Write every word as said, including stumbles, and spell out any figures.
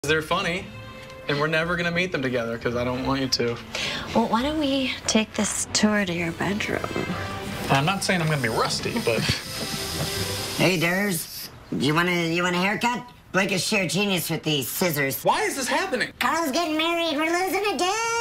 They're funny, and we're never gonna meet them together because I don't want you to. Well, why don't we take this tour to your bedroom? I'm not saying I'm gonna be rusty, but... Hey, Durs. You want a, you want a haircut? Blake is sheer genius with these scissors. Why is this happening? Karl's getting married. We're losing a dude.